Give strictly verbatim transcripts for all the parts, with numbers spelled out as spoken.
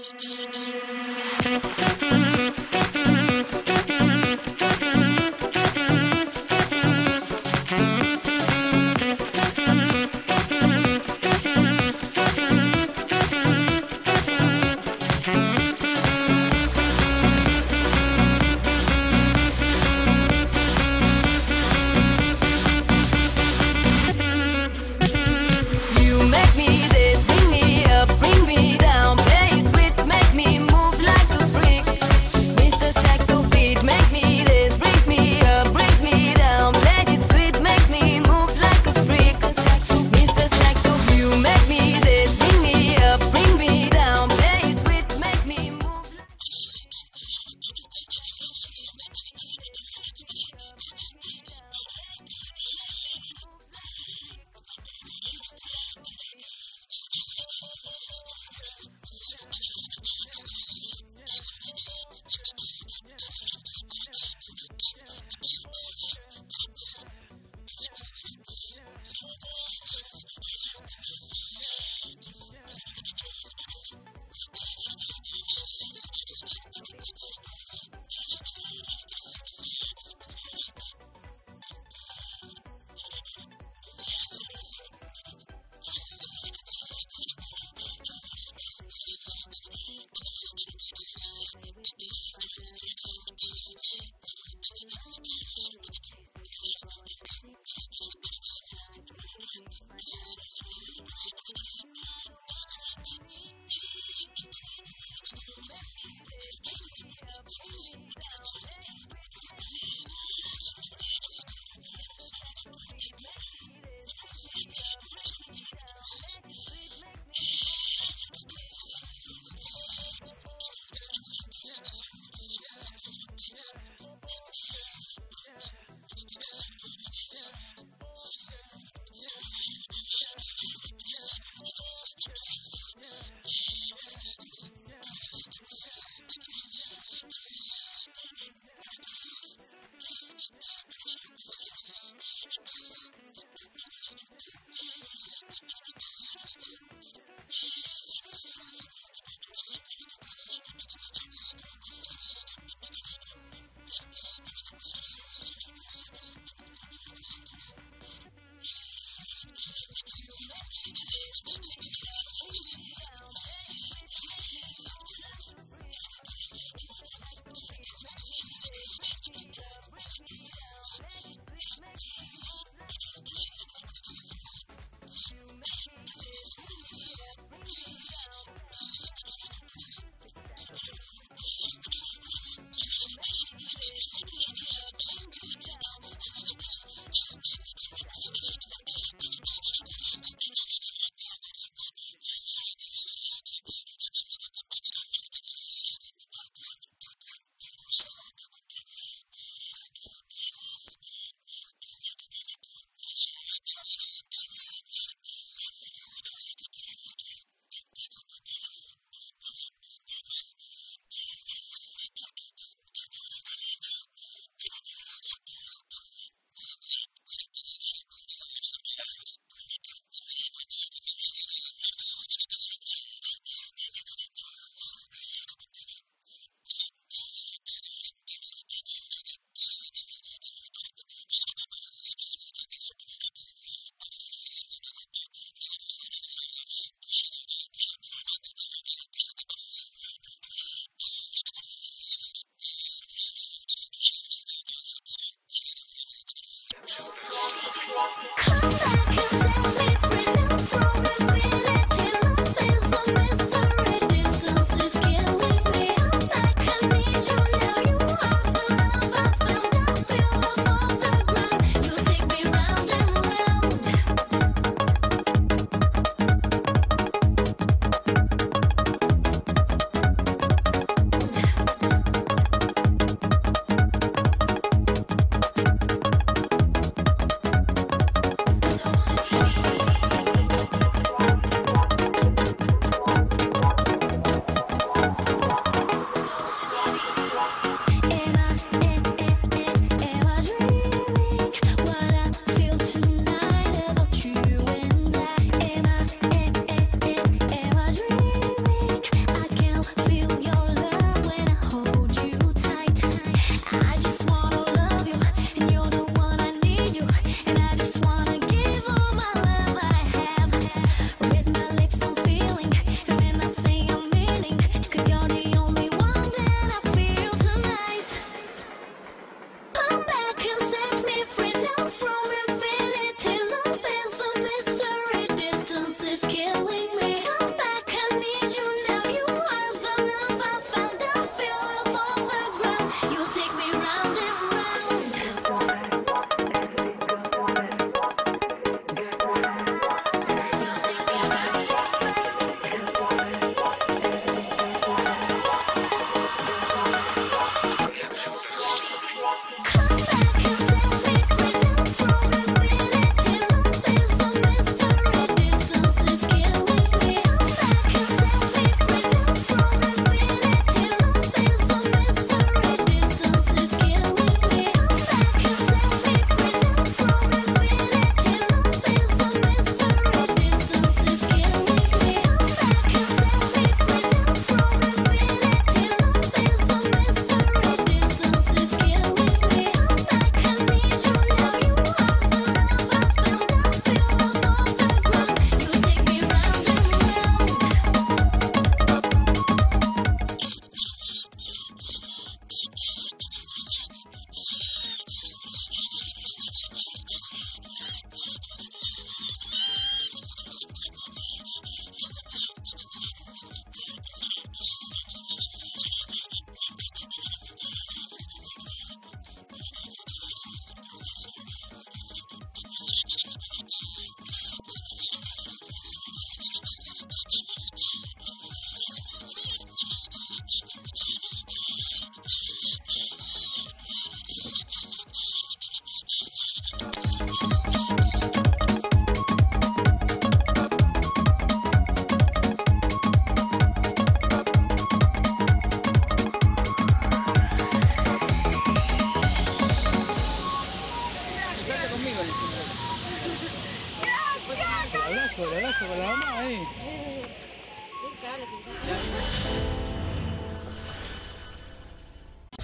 Bring me up, bring me down, play sweet, make me move like a freak.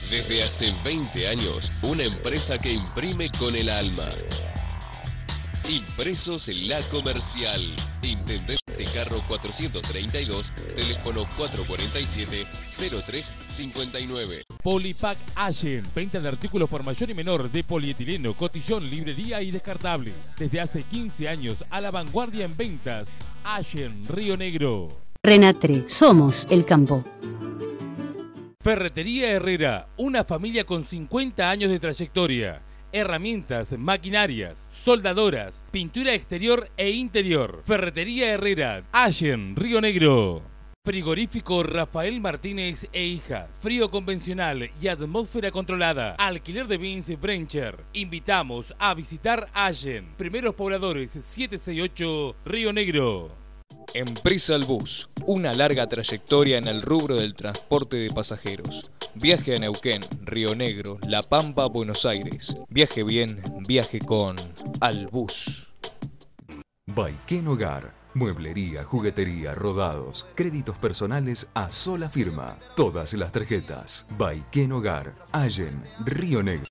Desde hace veinte años, una empresa que imprime con el alma. Impresos La Comercial. Intendente Carro cuatrocientos treinta y dos, teléfono cuatrocientos cuarenta y siete, cero tres cincuenta y nueve. Polipac Allen, venta de artículos por mayor y menor de polietileno, cotillón, librería y descartables. Desde hace quince años a la vanguardia en ventas. Allen, Río Negro. Renatre, somos el campo. Ferretería Herrera, una familia con cincuenta años de trayectoria. Herramientas, maquinarias, soldadoras, pintura exterior e interior. Ferretería Herrera, Allen, Río Negro. Frigorífico Rafael Martínez e hija. Frío convencional y atmósfera controlada. Alquiler de Vince Brencher. Invitamos a visitar Allen. Primeros pobladores siete seis ocho, Río Negro. Empresa Al Bus, una larga trayectoria en el rubro del transporte de pasajeros. Viaje a Neuquén, Río Negro, La Pampa, Buenos Aires. Viaje bien, viaje con Al Bus. Baiken Hogar, mueblería, juguetería, rodados, créditos personales a sola firma. Todas las tarjetas. Baiken Hogar, Allen, Río Negro.